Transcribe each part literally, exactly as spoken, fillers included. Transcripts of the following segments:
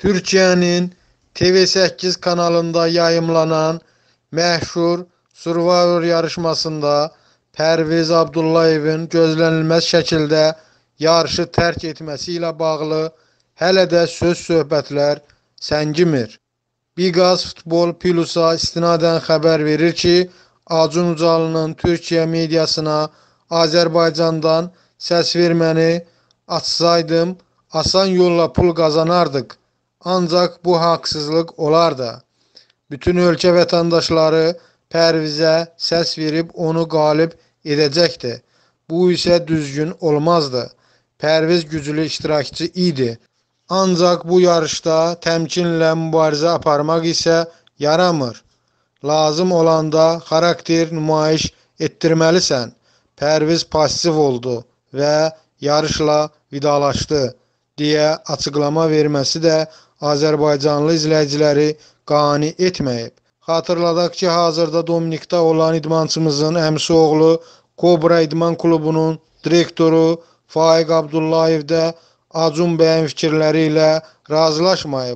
Türkiye'nin T V sekiz kanalında yayımlanan meşhur Survivor yarışmasında Pərviz Abdullayevin gözlənilməz şəkildə yarışı tərk etməsiyle bağlı hələ də söz-söhbətlər səngimir. Biqaz Futbol Plusa istinadən xəbər verir ki, Acun Ucalı'nın Türkiye mediasına Azərbaycandan səs verməni açsaydım, asan yolla pul kazanardık. Ancak bu haksızlık olardı. Bütün ülke vatandaşları Pərvizə səs verib onu qalib edəcəkdi. Bu ise düzgün olmazdı. Pərviz güclü iştirakçı idi. Ancak bu yarışda təmkinlə mübarizə aparmaq isə yaramır. Lazım olanda xarakter nümayiş etdirməlisən. Pərviz pasiv oldu və yarışla vidalaşdı diye açıklama verməsi də Azərbaycanlı izləyiciləri qane etməyib. Xatırladaq ki, hazırda Dominik'ta olan idmançımızın əmsi oğlu Kobra İdman Klubunun direktoru Faiq Abdullayev də Acun bəyin fikirləri ilə razılaşmayıb.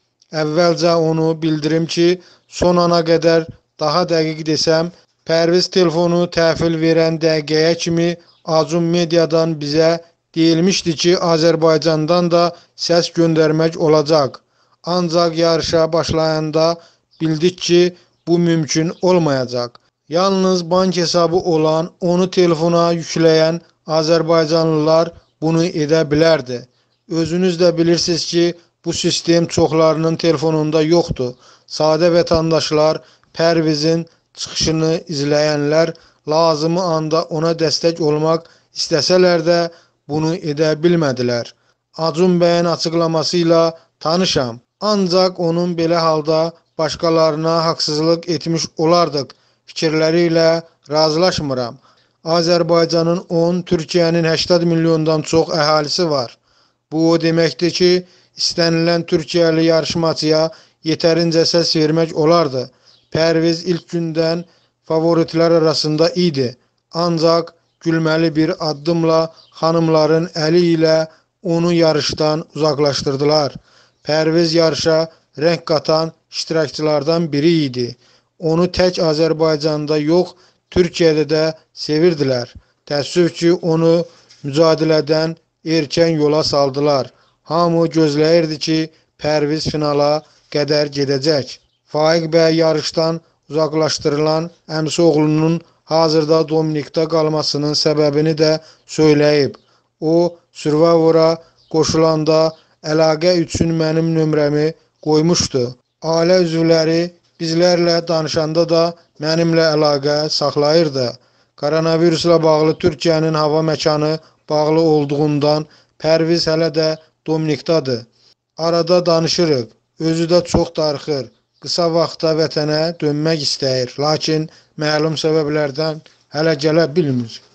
Əvvəlcə onu bildirim ki, son ana qədər daha dəqiq desəm, Pərviz telefonu təhvil verən dəqiqəyə kimi Acun mediadan bizə deyilmişdi ki, Azərbaycandan da səs göndərmək olacaq. Ancaq yarışa başlayanda bildik ki, bu mümkün olmayacaq. Yalnız bank hesabı olan, onu telefona yükləyən Azərbaycanlılar bunu edə bilərdi. Özünüz də bilirsiniz ki, bu sistem çoxlarının telefonunda yoxdur. Sadə vətəndaşlar, Pərvizin çıxışını izləyənlər lazımı anda ona dəstək olmaq istəsələr də bunu edə bilmədilər. Acun bəyin açıqlamasıyla tanışam. Ancaq onun belə halda başqalarına haqsızlıq etmiş olardıq fikirləri ilə razılaşmıram. Azərbaycanın on, Türkiye'nin səksən milyondan çox əhalisi var. Bu o deməkdir ki, istənilən Türkiyəli yarışmacıya yetərincə səs vermək olardı. Pərviz ilk gündən favoritlər arasında idi. Ancaq gülməli bir addımla xanımların əli ilə onu yarışdan uzaqlaşdırdılar. Pərviz yarışa renk qatan iştirakçılardan biri idi. Onu tək Azərbaycanda yox, Türkiye'de də sevirdilər. Təəssüf ki, onu mücadilədən erkən yola saldılar. Hamı gözləyirdi ki, Pərviz finala qədər gedəcək. Faiq bəy yarışdan uzaqlaşdırılan əmsi oğlunun hazırda Dominik'ta qalmasının səbəbini də söyləyib. O, Survivor'a qoşulanda əlaqə üçün mənim nömrəmi qoymuşdu. Ailə üzvləri bizlərlə danışanda da mənimlə əlaqə saxlayırdı. Koronavirusla bağlı Türkiye'nin hava məkanı bağlı olduğundan Pərviz hələ də Dominik'dadır. Arada danışırıq. Özü də çox darıxır. Qısa vaxtda vətənə dönmək istəyir. Lakin məlum səbəblərdən hələ gələ bilmir.